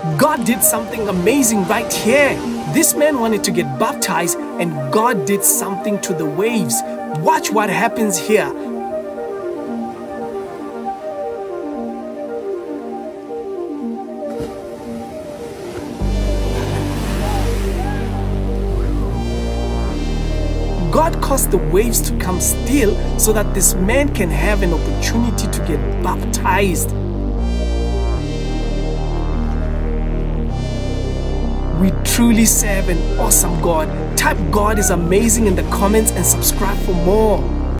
God did something amazing right here. This man wanted to get baptized and God did something to the waves. Watch what happens here. God caused the waves to come still so that this man can have an opportunity to get baptized. We truly serve an awesome God. Type God is amazing in the comments and subscribe for more.